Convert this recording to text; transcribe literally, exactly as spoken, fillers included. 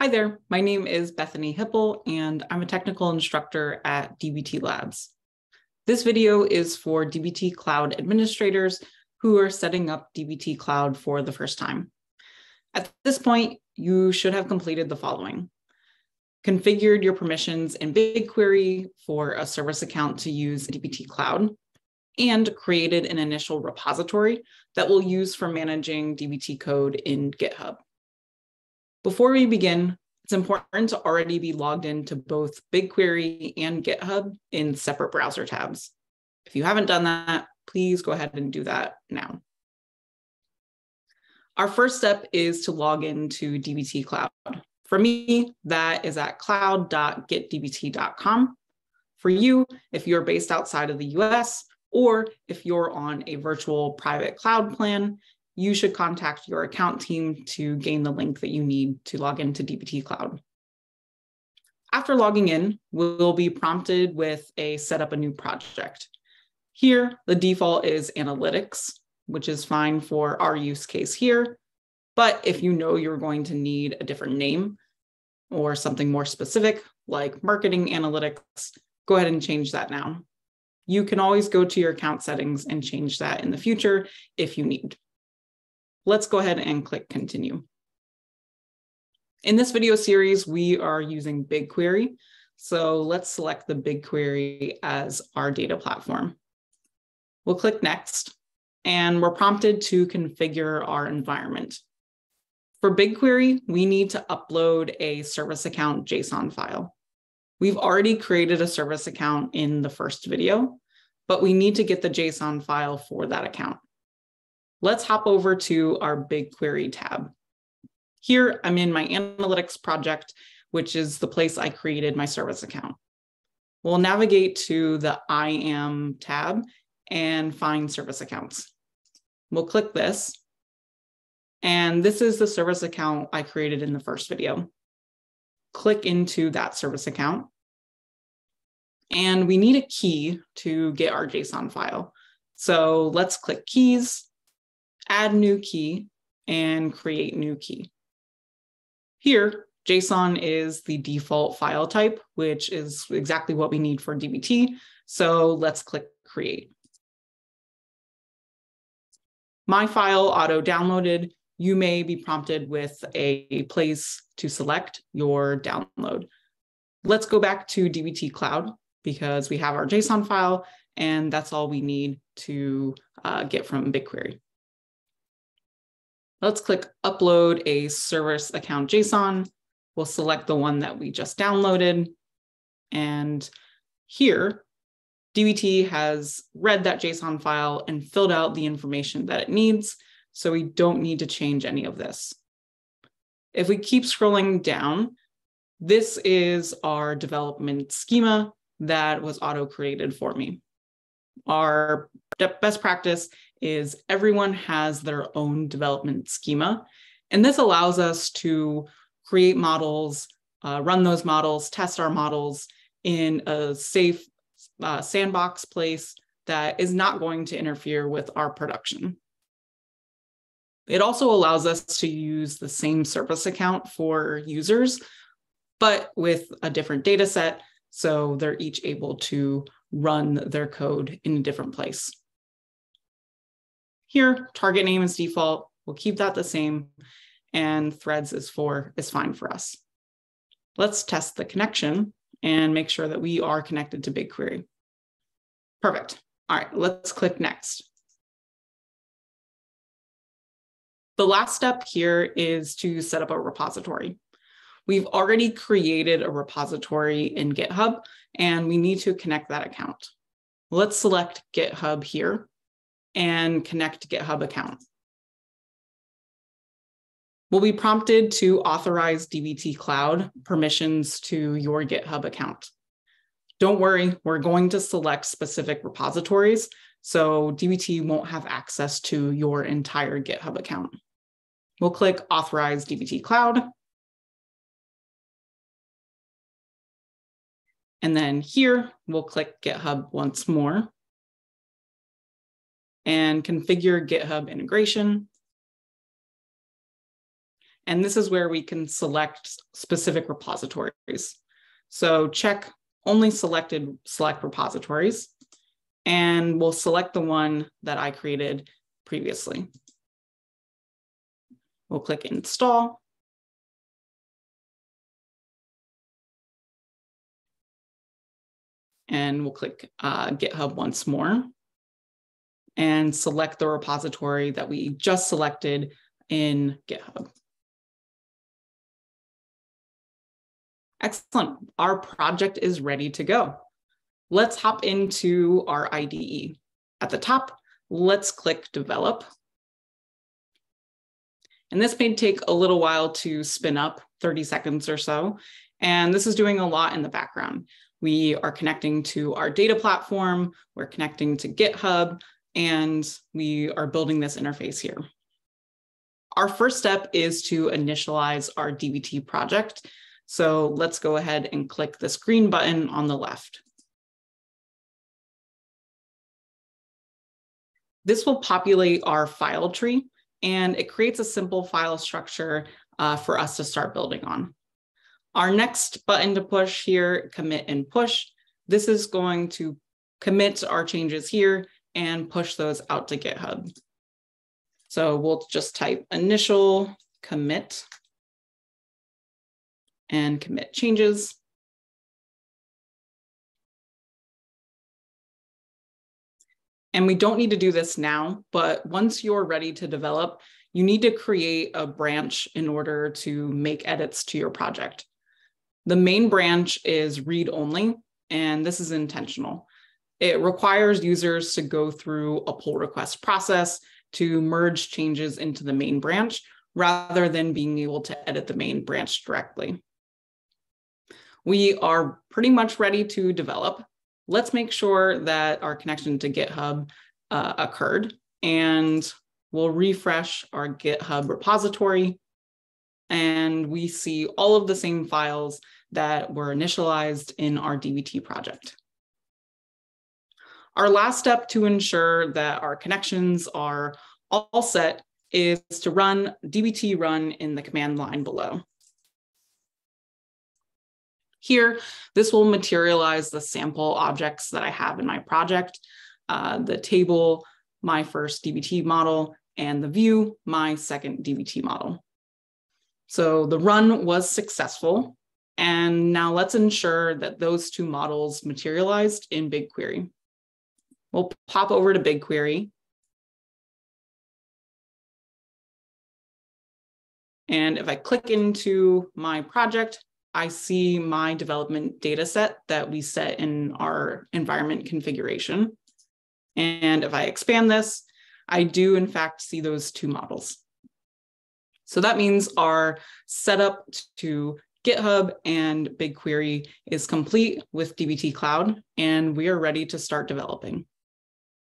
Hi there, my name is Bethany Hipple, and I'm a technical instructor at D B T Labs. This video is for D B T Cloud administrators who are setting up D B T Cloud for the first time. At this point, you should have completed the following: configured your permissions in BigQuery for a service account to use D B T Cloud, and created an initial repository that we'll use for managing D B T code in GitHub. Before we begin, it's important to already be logged into both BigQuery and GitHub in separate browser tabs. If you haven't done that, please go ahead and do that now. Our first step is to log into D B T Cloud. For me, that is at cloud dot get d b t dot com. For you, if you're based outside of the U S, or if you're on a virtual private cloud plan, you should contact your account team to gain the link that you need to log into D B T Cloud. After logging in, we'll be prompted with a set up a new project. Here, the default is analytics, which is fine for our use case here. But if you know you're going to need a different name or something more specific, like marketing analytics, go ahead and change that now. You can always go to your account settings and change that in the future if you need. Let's go ahead and click continue. In this video series, we are using BigQuery. So let's select the BigQuery as our data platform. We'll click next, and we're prompted to configure our environment. For BigQuery, we need to upload a service account JSON file. We've already created a service account in the first video, but we need to get the JSON file for that account. Let's hop over to our BigQuery tab. Here, I'm in my analytics project, which is the place I created my service account. We'll navigate to the I Am tab and find service accounts. We'll click this, and this is the service account I created in the first video. Click into that service account, and we need a key to get our JSON file. So let's click Keys, add new key, and create new key. Here, JSON is the default file type, which is exactly what we need for D B T. So let's click create. My file auto downloaded. You may be prompted with a place to select your download. Let's go back to D B T Cloud because we have our JSON file, and that's all we need to uh, get from BigQuery. Let's click upload a service account JSON. We'll select the one that we just downloaded. And here, D B T has read that JSON file and filled out the information that it needs. So we don't need to change any of this. If we keep scrolling down, this is our development schema that was auto-created for me. Our best practice is everyone has their own development schema. And this allows us to create models, uh, run those models, test our models in a safe uh, sandbox place that is not going to interfere with our production. It also allows us to use the same service account for users, but with a different data set, so they're each able to run their code in a different place. Here, target name is default. We'll keep that the same, and threads is for is fine for us. Let's test the connection and make sure that we are connected to BigQuery. Perfect. All right, let's click next. The last step here is to set up a repository. We've already created a repository in GitHub, and we need to connect that account. Let's select GitHub here and connect GitHub account. We'll be prompted to authorize D B T Cloud permissions to your GitHub account. Don't worry, we're going to select specific repositories, so D B T won't have access to your entire GitHub account. We'll click Authorize D B T Cloud. And then here, we'll click GitHub once more and configure GitHub integration. And this is where we can select specific repositories. So check only selected select repositories, and we'll select the one that I created previously. We'll click install. And we'll click uh, GitHub once more and select the repository that we just selected in GitHub. Excellent. Our project is ready to go. Let's hop into our I D E. At the top, let's click Develop. And this may take a little while to spin up, thirty seconds or so. And this is doing a lot in the background. We are connecting to our data platform, we're connecting to GitHub, and we are building this interface here. Our first step is to initialize our D B T project. So let's go ahead and click this green button on the left. This will populate our file tree, and it creates a simple file structure uh, for us to start building on. Our next button to push here, commit and push. This is going to commit our changes here and push those out to GitHub. So we'll just type initial commit and commit changes. And we don't need to do this now, but once you're ready to develop, you need to create a branch in order to make edits to your project. The main branch is read-only, and this is intentional. It requires users to go through a pull request process to merge changes into the main branch, rather than being able to edit the main branch directly. We are pretty much ready to develop. Let's make sure that our connection to GitHub uh, occurred, and we'll refresh our GitHub repository, and we see all of the same files that were initialized in our D B T project. Our last step to ensure that our connections are all set is to run D B T run in the command line below. Here, this will materialize the sample objects that I have in my project, uh, the table, my first D B T model, and the view, my second D B T model. So the run was successful, and now let's ensure that those two models materialized in BigQuery. We'll pop over to BigQuery. And if I click into my project, I see my development data set that we set in our environment configuration. And if I expand this, I do in fact see those two models. So that means our setup to GitHub and BigQuery is complete with D B T Cloud, and we are ready to start developing.